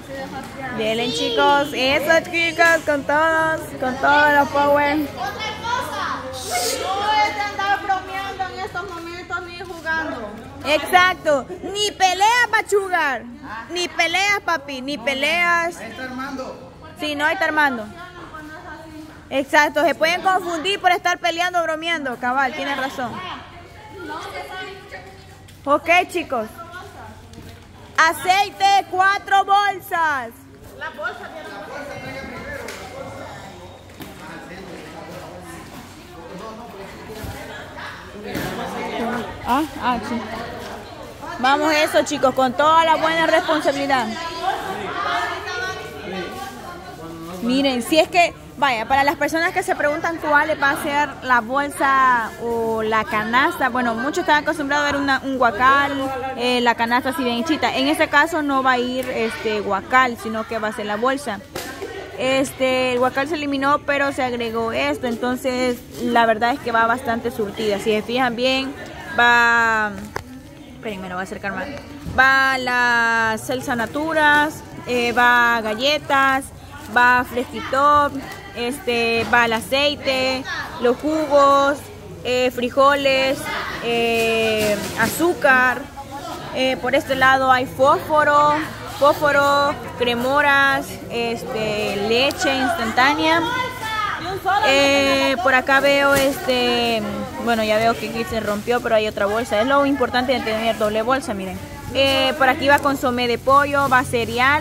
Vienen chicos, eso chicos, con todos los power. Otra cosa, no es de andar bromeando en estos momentos ni jugando. Exacto, ni peleas Pachugar, ni peleas papi, ni peleas. Ahí está Armando. Sí, no, ahí está Armando. Exacto, se pueden confundir por estar peleando o bromeando, cabal, tienes razón. Ok chicos, aceite 4 bolsas. La bolsa Sí. Vamos eso chicos, con toda la buena responsabilidad. Miren, si es que, vaya, para las personas que se preguntan cuál va a ser la bolsa o la canasta, bueno, muchos están acostumbrados a ver un guacal, la canasta así bien hechita. En este caso no va a ir guacal, sino que va a ser la bolsa. El guacal se eliminó, pero se agregó esto, entonces la verdad es que va bastante surtida. Si se fijan bien, va, esperen, me lo voy a acercar más. Va las salsa naturas, va galletas, va fresquito, va el aceite, los jugos, frijoles, azúcar. Por este lado hay fósforo, cremoras, leche instantánea. Por acá veo bueno, ya veo que aquí se rompió, pero hay otra bolsa. Es lo importante de tener doble bolsa, miren. Por aquí va consomé de pollo, va cereal,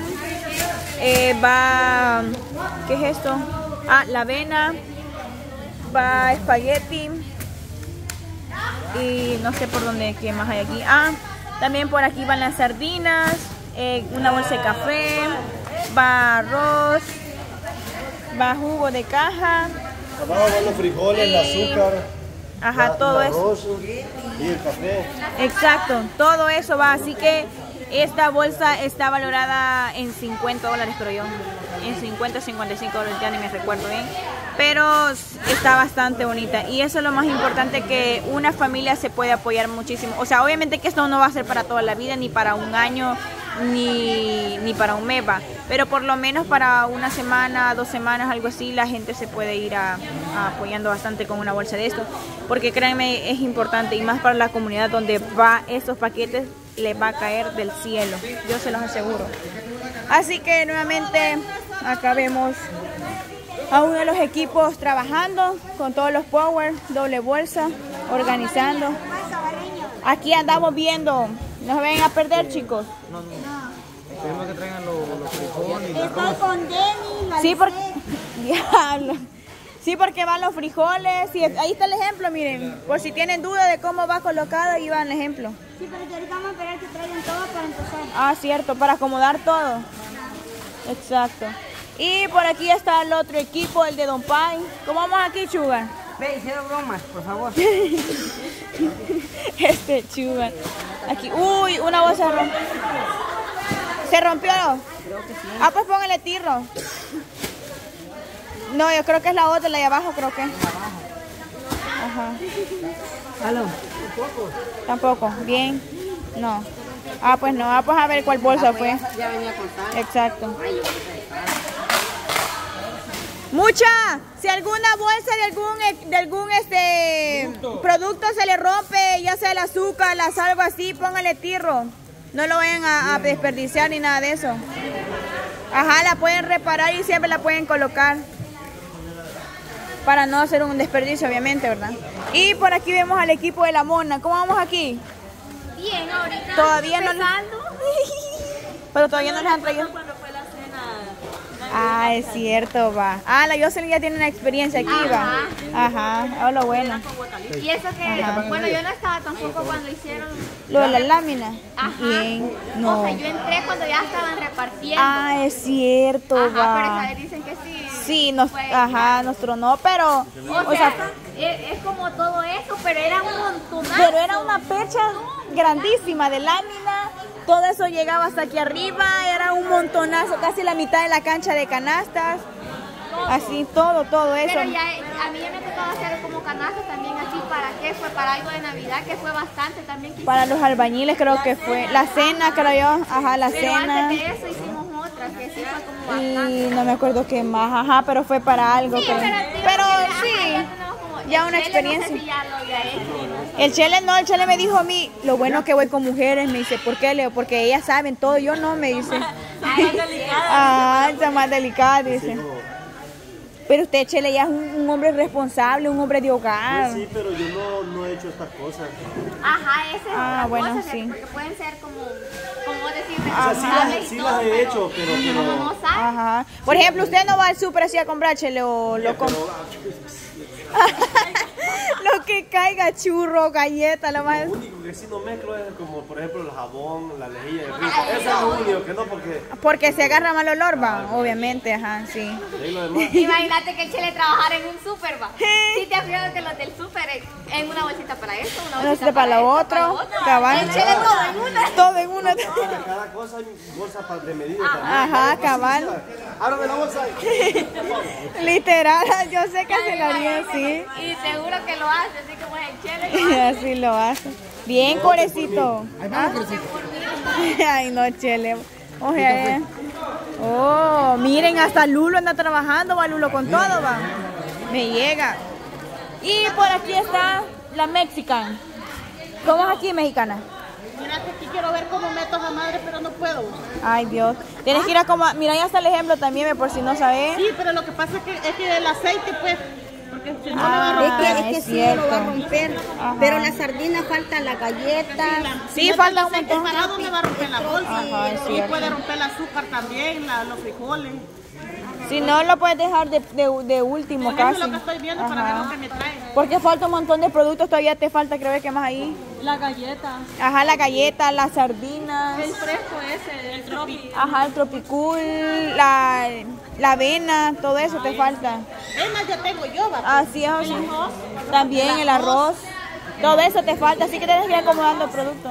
va, ¿qué es esto? La avena, va espagueti y no sé por dónde, qué más hay aquí. También por aquí van las sardinas, una bolsa de café, va arroz, va jugo de caja. Abajo van los frijoles, el azúcar. Ajá, todo el eso. arroz y el café. Exacto, todo eso va, así que esta bolsa está valorada en $50, creo yo. En 50, $55, ya ni me recuerdo bien. Pero está bastante bonita. Y eso es lo más importante, que una familia se puede apoyar muchísimo. O sea, obviamente que esto no va a ser para toda la vida, ni para un año, ni para un mes, va. Pero por lo menos para una semana, 2 semanas, algo así, la gente se puede ir apoyando bastante con una bolsa de esto. Porque créanme, es importante, y más para la comunidad donde va estos paquetes, les va a caer del cielo, yo se los aseguro. Así que nuevamente acá vemos a uno de los equipos trabajando con todos los power, doble bolsa, organizando. Aquí andamos viendo, no se vayan a perder chicos. Esperemos que traigan los frijoles y el Estoy arroz. con Denny, Sí, porque diablo. Sí, porque van los frijoles, y ahí está el ejemplo, miren, por si tienen duda de cómo va colocado, ahí va el ejemplo. Sí, pero ahorita vamos a esperar que traigan todo para empezar. Cierto, para acomodar todo. Exacto. Y por aquí está el otro equipo, el de Don Pai. ¿Cómo vamos aquí, Chugar? Ve, cero bromas, por favor. Chugar. Aquí, uy, una bolsa rompió. ¿Se rompió? Creo que sí. Pues póngale tirro. No, yo creo que es la otra, la de abajo, creo que. Ajá. ¿Aló? Tampoco. Bien. No. Pues no. Pues a ver cuál bolsa fue. Ya venía a contar. Exacto. Mucha, si alguna bolsa de algún producto se le rompe, ya sea el azúcar, la sal, algo así, póngale tirro. No lo vayan a desperdiciar ni nada de eso. Ajá, la pueden reparar y siempre la pueden colocar para no hacer un desperdicio, obviamente, ¿verdad? Y por aquí vemos al equipo de la Mona. ¿Cómo vamos aquí? Bien, ahorita Todavía no empezando. Pero todavía no les han traído. Cuando fue la cena. Es cierto, va. La Jocelyn ya tiene una experiencia aquí, va. Ajá, lo bueno. Y eso que, bueno, yo no estaba tampoco cuando hicieron. Lo de la lámina. Ajá. Bien, no. O sea, yo entré cuando ya estaban repartiendo. Es cierto, Ajá, pero va. esa vez dicen que sí. Sí, fue nos tronó, pero... O sea, es como todo eso, pero era un montonazo. Pero era una percha grandísima de lámina. Todo eso llegaba hasta aquí arriba. Era un montonazo, casi la mitad de la cancha de canastas. Así, todo eso. Pero ya, a mí ya me ha tocado hacer como canastas también así. ¿Para qué? Fue para algo de Navidad, que fue bastante también. Para los albañiles creo que fue. La cena, creo yo. Ajá, la Pero cena. antes de eso hicimos otra. que sí fue como bastante. Y no me acuerdo qué más, ajá, pero fue para algo. Sí, creo. Pero sí, tenemos como ya una el Chele, experiencia. No sé si ya lo había hecho. El Chele no, el Chele me dijo a mí, lo bueno que voy con mujeres, me dice, ¿por qué, Leo? Porque ellas saben todo, yo no, me dice. Ah, está más delicada, dice. Pero usted, Chele, ya es un hombre responsable, un hombre de hogar. Sí, pero yo no he hecho estas cosas. Ajá, ese es otra bueno, cosa, sí. porque pueden ser como decir, O sea, sí las he hecho, pero uno no sabe. Ajá. Por ejemplo, usted no va al súper así a comprar, Chele, o lo compra. Lo que caiga, churro, galleta, lo más. Lo único que sí no mezclo es como, por ejemplo, el jabón, la lejilla de rico. Eso es lo único que no, Porque se agarra mal olor, va, obviamente, ajá, sí. de ahí lo demás. Imagínate que el Chele trabajara en un súper, va. Sí te has fijado que los del súper en una bolsita para esto, una No bolsita sé, para lo otro, cabal. El Chele todo en una. Todo en una. Para cada cosa hay bolsa de medida también. Ajá, cabal. Ábrame la bolsa. Literal, yo sé que se lo haría así. Y seguro que lo hace, así como es el Chele. Así lo hace. Bien, corecito. ¿Ah? Ay, no, Chele. Oye, oh, miren, hasta Lulo anda trabajando, va Lulo con todo, va. Me llega. Y por aquí está la Mexican. ¿Cómo es aquí, mexicana? Mira que aquí quiero ver cómo meto a la madre, pero no puedo. Ay, Dios. Tienes que ir a como... Mira, ya está el ejemplo también, ve, por si no sabes. Sí, pero lo que pasa es que el aceite, pues, porque si no le va a romper. Es que sí lo va a romper. Ajá. Pero la sardina falta la galleta. Sí, falta un aceite montón. parado me va a romper la bolsa. Ajá, es Y cierto. puede romper el azúcar también, los frijoles. Si no, lo puedes dejar de último Eso es casi. lo que estoy viendo para ver lo que me trae. Porque falta un montón de productos, todavía te falta, creo que más ahí. La galleta. Ajá, la galleta, las sardinas. El fresco ese, el tropi. Ajá, el tropicul, la avena, todo eso te falta. Es más, ya tengo yo, va. Así es, así. También el arroz. Todo eso te falta, así que tienes que ir acomodando productos.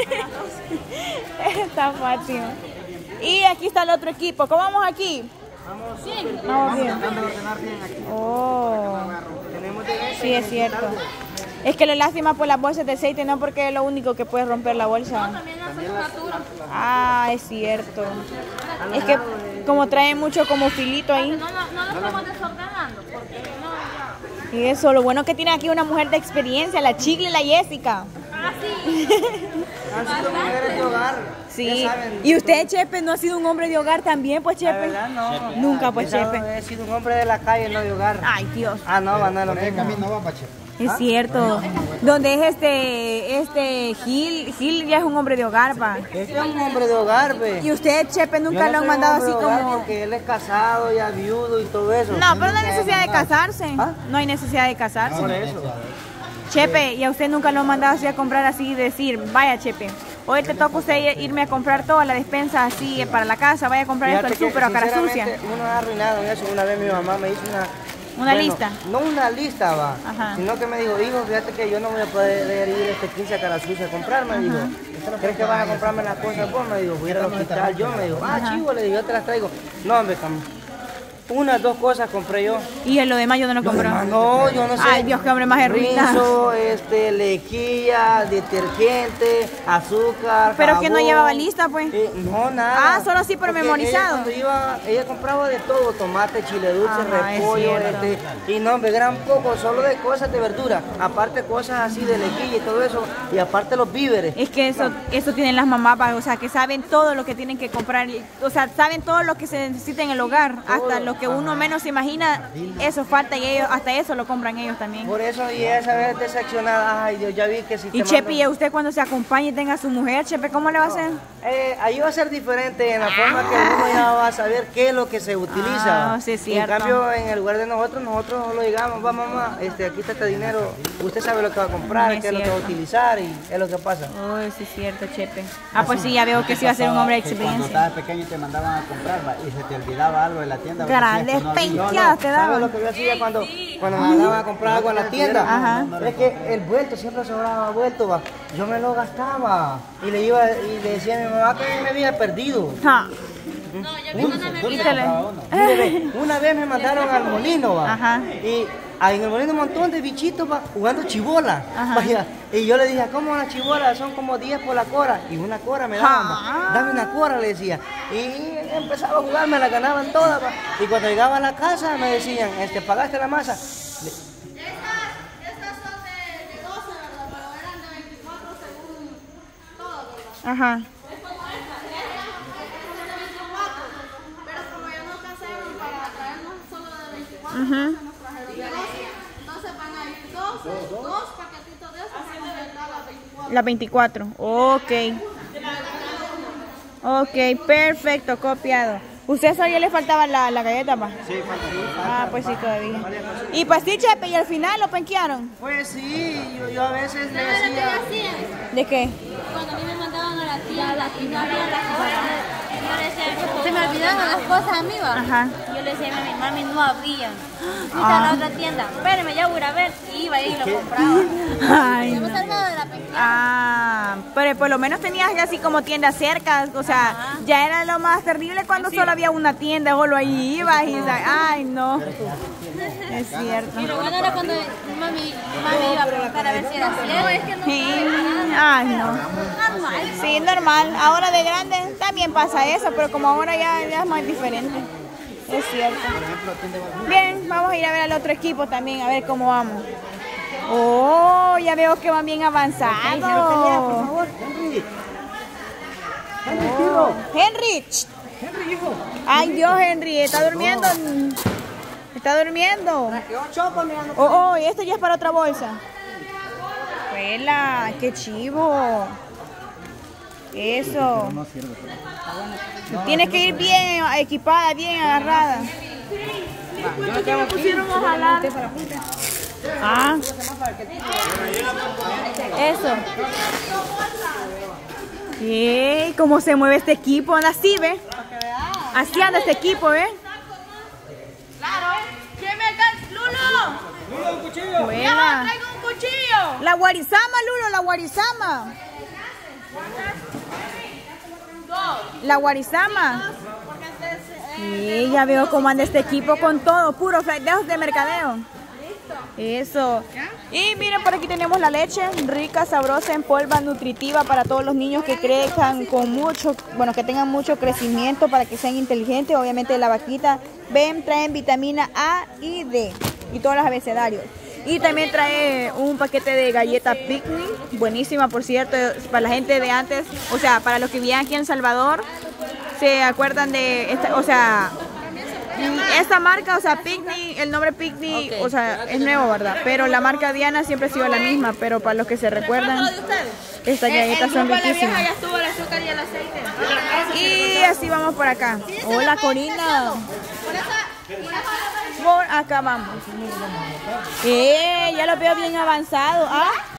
Está fácil. Y aquí está el otro equipo. ¿Cómo vamos aquí? Vamos bien. Tratando de ordenar bien aquí. Oh, Tenemos de sí, es cierto. Es que lo lástima por las bolsas de aceite, no porque es lo único que puede romper la bolsa. Ah, es cierto. Es que como trae mucho como filito ahí. No lo estamos desordenando, porque no, ya. Y eso, lo bueno que tiene aquí una mujer de experiencia, la Chicle y la Jessica. Ah, sí. Han sido mujeres de hogar. Sí. Ya saben. Y usted, Chepe, no ha sido un hombre de hogar también, pues, La Chepe. verdad, no. Nunca, pues, Chepe. He sido un hombre de la calle, no de hogar. Ay, Dios. Ah, no, no es lo Por el mismo. camino va, Pache. Es cierto. Donde es este Gil ya es un hombre de hogar, pa. Este es un hombre de hogar, ve. Y usted, Chepe, Yo nunca no lo han soy mandado hombre así de hogar como... Porque él es casado, ya viudo y todo eso. No, pero no hay necesidad de casarse. ¿Ah? No hay necesidad de casarse. Por eso. Chepe, ¿y a usted nunca lo han mandado así a comprar así y decir, vaya, Chepe, hoy te toca usted irme a comprar toda la despensa así para la casa, vaya a comprar esto al Fíjate que, súper a cara sucia? sinceramente, uno ha arruinado en eso. Una vez mi mamá me hizo ¿Una lista? No una lista, va. Ajá. Sino que me dijo, hijo, fíjate que yo no voy a poder ir este 15 a cara sucia a comprar, me dijo. ¿Crees que vas a comprarme las cosas vos? Me dijo, voy a ir al hospital. Yo me dijo, chivo, le digo, yo te las traigo. No, hombre, unas 2 cosas compré yo. Y en lo demás yo no lo compré. No, yo no sé. Ay, Dios, qué hombre más arruinado. Rinzo, lejía, detergente, azúcar, Pero que no jabón. llevaba lista, pues. No, nada. Ah, solo así por Porque memorizado. Ella compraba de todo, tomate, chile dulce, Ajá, es repollo, cierto. y no, hombre, gran poco, solo de cosas de verdura. Aparte cosas así de lejía y todo eso, y aparte los víveres. Es que eso tienen las mamás, pa, o sea, que saben todo lo que tienen que comprar, o sea, saben todo lo que se necesita en el hogar, hasta lo que uno menos se imagina, eso falta y ellos, hasta eso lo compran ellos también. Por eso, y esa vez decepcionada, ay Dios, ya vi que si Y Chepe, ¿y a usted cuando se acompañe y tenga a su mujer, Chepe, cómo le va a hacer? Ahí va a ser diferente en la forma que uno ya va a saber qué es lo que se utiliza. Ah, sí, es En cierto. cambio, en el lugar de nosotros solo digamos, va mamá, aquí está este dinero, usted sabe lo que va a comprar, Es qué es lo que va a cierto. utilizar y es lo que pasa. Uy, sí es cierto, Chepe. Ah, pues sí, ya veo que sí va a ser un hombre de Cuando experiencia. estabas pequeño y te mandaban a comprar va, y se te olvidaba algo de la tienda. vos Grandes decías que no había. penqueadas te ¿Sabes daban. lo que yo hacía cuando me mandaban a comprar algo en la tienda? Ajá. Es que el vuelto siempre sobraba vuelto, va. Yo me lo gastaba y le decía a mi mamá que me había perdido. Ja. Mire, ve, una vez me mandaron al molino, va. Ajá. Y ahí en el molino un montón de bichitos, va, jugando chibola. Ajá. Vaya, y yo le dije, ¿cómo una chibola? Son como 10 por la cora. Y una cora me daban, va. Ah. Dame una cora, le decía. Y empezaba a jugar, me la ganaban todas, va. Y cuando llegaba a la casa me decían, ¿pagaste la masa? Estas son de 12, ¿verdad? Pero eran de 24 según todo, ¿verdad? Ajá. Pero como ya no alcanzaron para traernos solo de 24, Ujú. se nos trajeron de 12. Entonces van a ir dos paquetitos de esos para completar las 24. Las 24. Ok. Ok, perfecto, copiado. ¿Usted sabía le faltaba la galleta, pa? Sí, falta. Ah, pues sí, todavía. ¿Y pastel, Chepe? ¿Y al final lo penquearon? Pues sí, yo a veces le decía... ¿De qué? Cuando a mí me mandaban a la tienda y no había las cosas, yo le decía, se me olvidaban las cosas a mí, va. Ajá. Yo le decía a mi mami, no habían. Fui a la otra tienda, espérame, ya voy a ir a ver. Y iba y lo compraba. Ay, Hemos no. salvado de la penqueada. Ah, pero por lo menos tenías así como tiendas cerca, o sea, ya era lo más terrible cuando solo había una tienda, solo ahí ibas y ay, no. Es cierto. Y lo bueno era cuando mami iba a preguntar a ver si era cierto. Es que no. Sí, ay, no. Normal. Sí, normal. Ahora de grande también pasa eso, pero como ahora ya es más diferente. Es cierto. Bien, vamos a ir a ver al otro equipo también, a ver cómo vamos. Oh, ya veo que van bien avanzados. Por favor, Henry. Oh, Henry. Henry, hijo. Ay, Dios, Henry, está durmiendo. Está durmiendo. Quedó choco, mira, no. Oh, y esto ya es para otra bolsa. Vela, qué chivo. Eso. Tienes que ir bien equipada, bien agarrada. Ah. Eso. ¿Qué? ¿Cómo se mueve este equipo? Anda así, ¿ve? Así anda este equipo, ¿ve? Claro. ¿Quién me alcanza? ¡Lulo! Buena. ¡Traigo un cuchillo! La guarizama, Lulo, la guarizama. La guarizama. Sí, ya veo cómo anda este equipo con todo, puro fleteos de mercadeo. Eso. Y miren, por aquí tenemos la leche, rica, sabrosa, en polva, nutritiva para todos los niños que crezcan con mucho, bueno, que tengan mucho crecimiento para que sean inteligentes. Obviamente la vaquita, ven, traen vitamina A y D y todos los abecedarios. Y también trae un paquete de galleta picnic, buenísima por cierto, para la gente de antes, o sea, para los que vivían aquí en Salvador, se acuerdan de esta, o sea, esta marca, o sea, Picnic, el nombre Picnic, o sea, es nuevo, ¿verdad? Pero la marca Diana siempre ha sido la misma, pero para los que se recuerdan, estas galletas son riquísimas. Ya estuvo el azúcar y el aceite. Y así vamos por acá. Hola, Corina. Por acá vamos. Ya lo veo bien avanzado. ¿Ah?